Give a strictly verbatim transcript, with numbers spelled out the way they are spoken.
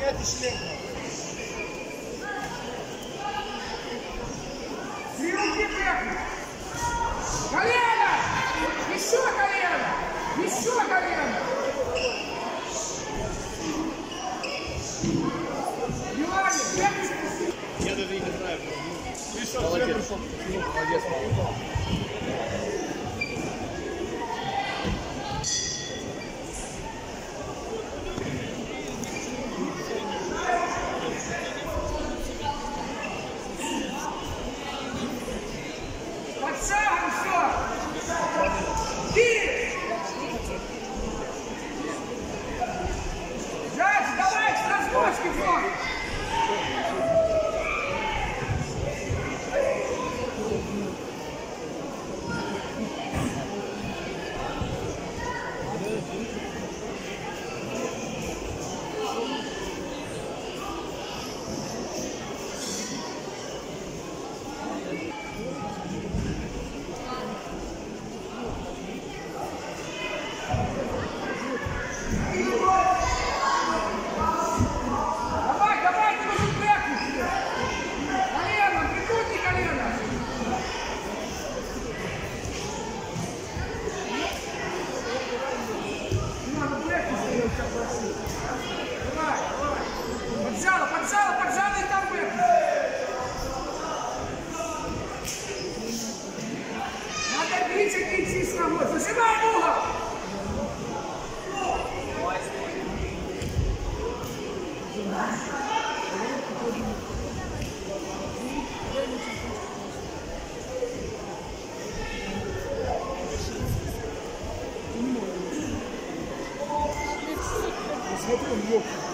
Снятый шлем. Три руки вверх. Колено! Еще колено! Еще колено! Внимание! Вверх! Я даже и не знаю. Молодец. Молодец. Под шагом все! Ты! Дальше, давай, с разгрузки все! Давай, давай, ты нужен бэкнуть! Колено, прикрути колено! Не надо бэкнуть, как просил. Давай, давай. Поджало, поджало, поджало и там бэкнуть. Надо бить и идти с ногой. Зажимай в угол! Смотри, он лёгкий.